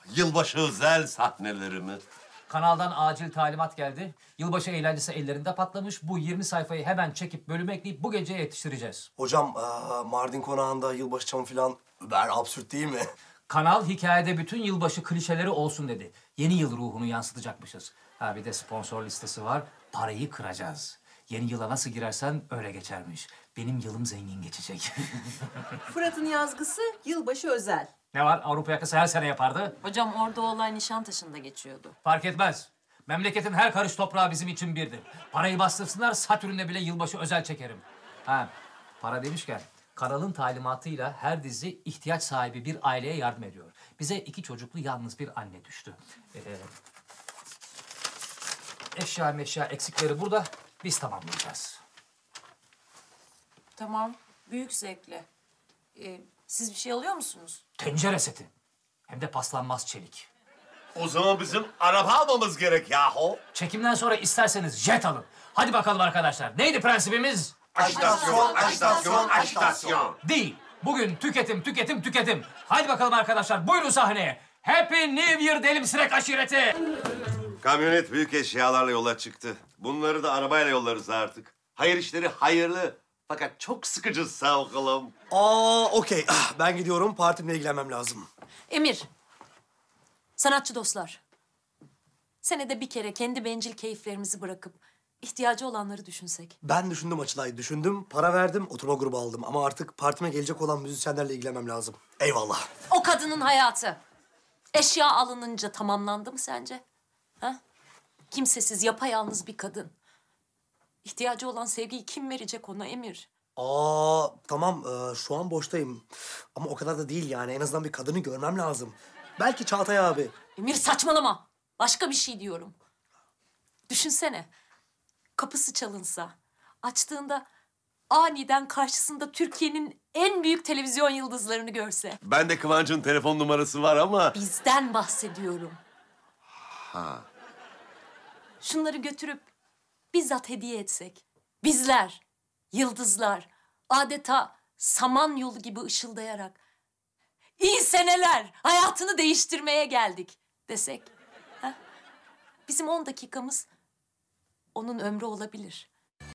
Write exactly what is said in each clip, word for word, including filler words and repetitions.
Yılbaşı özel sahneleri mi? Kanaldan acil talimat geldi. Yılbaşı eğlencesi ellerinde patlamış. Bu yirmi sayfayı hemen çekip bölüme ekleyip bu geceye yetiştireceğiz. Hocam aa, Mardin konağında yılbaşı çamı falan über absürt değil mi? Kanal hikayede bütün yılbaşı klişeleri olsun dedi. Yeni yıl ruhunu yansıtacakmışız. Ha bir de sponsor listesi var. Parayı kıracağız. Yeni yıla nasıl girersen öyle geçermiş. Benim yılım zengin geçecek. Fırat'ın yazgısı yılbaşı özel. Ne var? Avrupa yakası her sene yapardı. Hocam orada olay Nişantaşı'nda geçiyordu. Fark etmez. Memleketin her karış toprağı bizim için birdir. Parayı bastırsınlar, Satürn'de bile yılbaşı özel çekerim. Ha, para demişken, kanalın talimatıyla her dizi ihtiyaç sahibi bir aileye yardım ediyor. Bize iki çocuklu yalnız bir anne düştü. Ee, eşya meşya eksikleri burada, biz tamamlayacağız. Tamam, büyük zevkle. Ee, siz bir şey alıyor musunuz? Tencere seti. Hem de paslanmaz çelik. O zaman bizim araba almamız gerek yahu. Çekimden sonra isterseniz jet alın. Hadi bakalım arkadaşlar. Neydi prensibimiz? Ajitasyon, ajitasyon, ajitasyon. Değil. Bugün tüketim, tüketim, tüketim. Hadi bakalım arkadaşlar. Buyurun sahneye. Happy New Year Delimsirek aşireti. Kamyonet büyük eşyalarla yola çıktı. Bunları da arabayla yollarız artık. Hayır işleri hayırlı. Fakat çok sıkıcı savgılım. Aa okey. Ah, ben gidiyorum. Partimle ilgilenmem lazım. Emir, sanatçı dostlar. Senede bir kere kendi bencil keyiflerimizi bırakıp ihtiyacı olanları düşünsek. Ben düşündüm Açılay. Düşündüm. Para verdim. Oturma grubu aldım. Ama artık partime gelecek olan müzisyenlerle ilgilenmem lazım. Eyvallah. O kadının hayatı eşya alınınca tamamlandı mı sence? Ha? Kimsesiz, yapayalnız bir kadın. İhtiyacı olan sevgiyi kim verecek ona Emir? Aa tamam. Ee, şu an boştayım. Ama o kadar da değil yani. En azından bir kadını görmem lazım. Belki Çağatay abi. Emir saçmalama. Başka bir şey diyorum. Düşünsene. Kapısı çalınsa, açtığında aniden karşısında Türkiye'nin en büyük televizyon yıldızlarını görse. Ben de Kıvanç'ın telefon numarası var ama... Bizden bahsediyorum. Ha. Şunları götürüp bizzat hediye etsek. Bizler, yıldızlar, adeta samanyolu gibi ışıldayarak İyi seneler, hayatını değiştirmeye geldik desek. Ha? Bizim on dakikamız onun ömrü olabilir.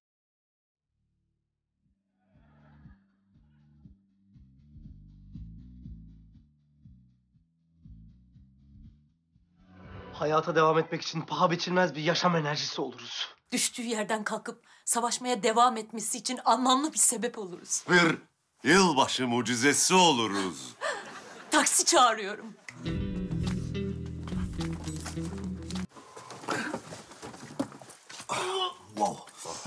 Hayata devam etmek için paha biçilmez bir yaşam enerjisi oluruz. Düştüğü yerden kalkıp savaşmaya devam etmesi için anlamlı bir sebep oluruz. Bir yılbaşı mucizesi oluruz. Taksi çağırıyorum. Wow.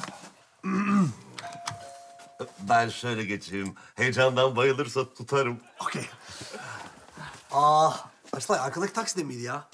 Ben şöyle geçeyim. Heyecandan bayılırsa tutarım. Okey. Aa, Açılay arkadaki takside miydi ya?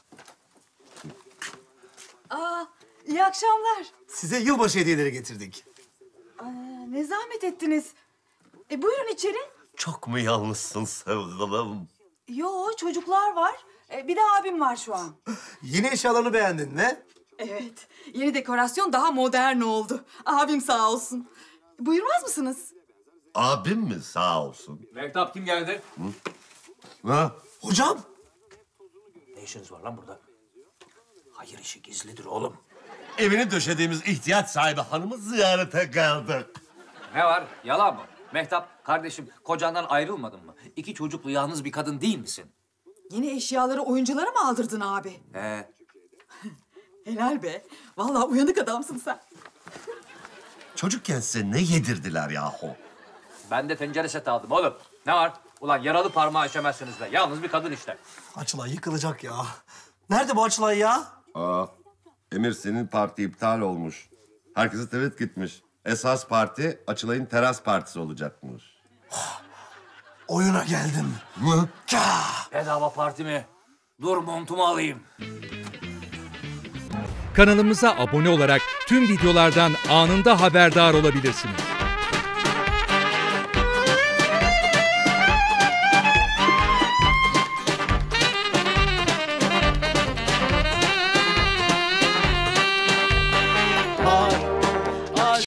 Aa, iyi akşamlar. Size yılbaşı hediyeleri getirdik. Aa, ne zahmet ettiniz. E buyurun içeri. Çok mu yalnızsın sevgilim? Yo, çocuklar var. E, bir de abim var şu an. Yeni eşyalarını beğendin mi? Evet, yeni dekorasyon daha modern oldu. Abim sağ olsun. Buyurmaz mısınız? Abim mi sağ olsun? Mehtap kim geldi? Ha? Hocam. Ne işiniz var lan burada? Hayır işi gizlidir oğlum. Evini döşediğimiz ihtiyaç sahibi hanımı ziyarete geldik. Ne var? Yalan mı? Mehtap, kardeşim kocandan ayrılmadın mı? İki çocuklu yalnız bir kadın değil misin? Yeni eşyaları oyunculara mı aldırdın abi? He. Helal be. Vallahi uyanık adamsın sen. Çocukken size ne yedirdiler yahu? Ben de tencere seti aldım oğlum. Ne var? Ulan yaralı parmağı işemezsiniz be. Yalnız bir kadın işte. Açılay yıkılacak ya. Nerede bu Açılay ya? Aa, Emir senin parti iptal olmuş. Herkese tevet gitmiş. Esas parti Açılay'ın teras partisi olacakmış. Oyuna geldim. Mı? Bedava parti mi? Dur montumu alayım. Kanalımıza abone olarak tüm videolardan anında haberdar olabilirsiniz.